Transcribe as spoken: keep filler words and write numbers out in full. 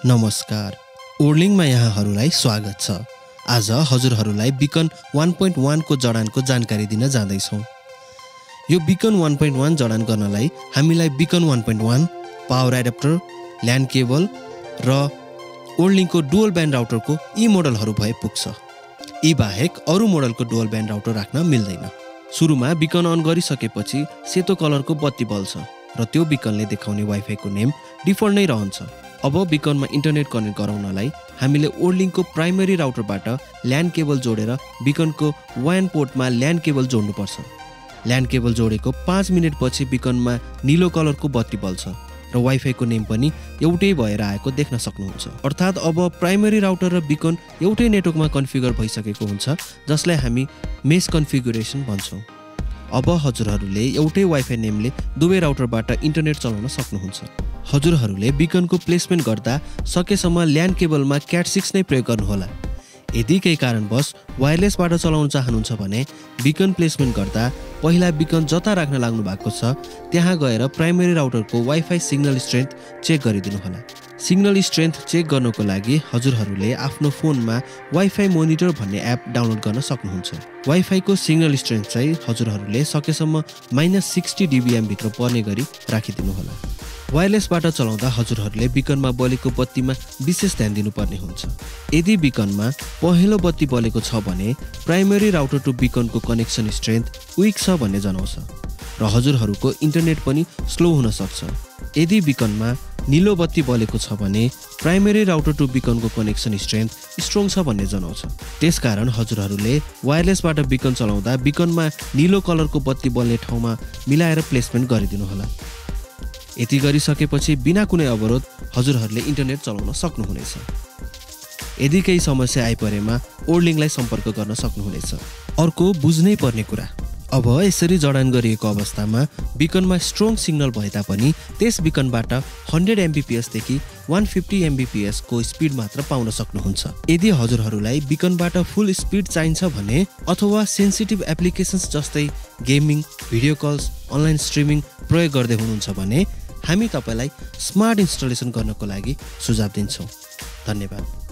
नमस्कार, वर्ल्डलिंकमा यहाँहरूलाई स्वागत छ। आज हजुरहरूलाई बिकन वन पोइन्ट वन को जडानको जानकारी दिन जाँदैछौँ। यो बिकन वन पोइन्ट वन जडान गर्नलाई हामीलाई beacon one point one, power adapter, LAN cable र वर्ल्डलिंकको डुअल ब्यान्ड राउटरको यी मोडलहरू भए पुग्छ। यी बाहेक अरू मोडलको डुअल ब्यान्ड राउटर राख्न मिल्दैन। सुरुमा बिकन अन गरिसकेपछि सेतो कलरको बत्ती बल्छ र त्यो बिकनले देखाउने वाइफाईको नेम डिफल्ट नै रहन्छ। अब बिकनमा इन्टरनेट कनेक्ट गराउनलाई हामीले वर्ल्डलिंकको प्राइमरी राउटरबाट ल्यान्ड केबल जोडेर बिकनको वान पोर्टमा ल्यान्ड केबल जोड्नुपर्छ। ल्यान्ड केबल जोडेको पाँच मिनटपछि बिकनमा नीलो कलरको बत्ती बल्छ र वाइफाईको नेम पनि एउटै भएर आएको देख्न सक्नुहुन्छ। अर्थात् अब प्राइमरी राउटर र बिकन एउटै नेटवर्कमा कन्फिगर भइसकेको हुन्छ, जसलाई हामी मेस कन्फिगुरेसन भन्छौँ। अब हजुरहरूले एउटै वाइफाई नेमले दुवै राउटरबाट इन्टरनेट चलाउन सक्नुहुन्छ। हजुरहरूले बिकनको प्लेसमेन्ट गर्दा सकेसम्म ल्यान्ड केबलमा क्याट सिक्स नै प्रयोग गर्नुहोला। यदि केही कारणवश वायरलेसबाट चलाउन चाहनुहुन्छ भने बिकन प्लेसमेन्ट गर्दा पहिला बिकन जता राख्न लाग्नु भएको छ त्यहाँ गएर प्राइमरी राउटरको वाइफाई सिग्नल स्ट्रेन्थ चेक गरिदिनुहोला। सिग्नल स्ट्रेन्थ चेक गर्नको लागि हजुरहरूले आफ्नो फोनमा वाइफाई मोनिटर भन्ने एप डाउनलोड गर्न सक्नुहुन्छ। वाइफाईको सिग्नल स्ट्रेन्थ चाहिँ हजुरहरूले सकेसम्म माइनस सिक्सटी डिबिएम भित्र पर्ने गरी राखिदिनुहोला। वायरलेसबाट चलाउँदा हजुरहरूले बिकनमा बलेको बत्तीमा विशेष ध्यान दिनुपर्ने हुन्छ। यदि बिकनमा पहेँलो बत्ती बलेको छ भने प्राइमरी राउटर टु बिकनको कनेक्सन स्ट्रेन्थ विक छ भन्ने जनाउँछ र हजुरहरूको इन्टरनेट पनि स्लो हुन सक्छ। यदि बिकनमा नीलो बत्ती बलेको छ भने प्राइमरी राउटर टु बिकनको कनेक्सन स्ट्रेन्थ स्ट्रङ छ भन्ने जनाउँछ। त्यसकारण हजुरहरूले वायरलेसबाट बिकन चलाउँदा बिकनमा नीलो कलरको बत्ती बल्ने ठाउँमा मिलाएर प्लेसमेन्ट गरिदिनुहोला। यति गरिसकेपछि बिना कुनै अवरोध हजुरहरूले इन्टरनेट चलाउन सक्नुहुनेछ। यदि केही समस्या आइपरेमा वर्ल्डलिंकलाई सम्पर्क गर्न सक्नुहुनेछ। अर्को बुझ्नै पर्ने कुरा, अब यसरी जडान गरिएको अवस्थामा बिकनमा स्ट्रङ सिग्नल भए तापनि त्यस बिकनबाट हन्ड्रेड एमबिपिएसदेखि वान फिफ्टी एमबिपिएस को स्पिड मात्र पाउन सक्नुहुन्छ। यदि हजुरहरूलाई बिकनबाट फुल स्पिड चाहिन्छ भने अथवा सेन्सिटिभ एप्लिकेसन्स जस्तै gaming, video calls, online streaming प्रयोग गर्दै हुनुहुन्छ भने हामी तपाईलाई स्मार्ट इन्स्टलेसन गर्नको लागि सुझाव दिन्छौँ। धन्यवाद।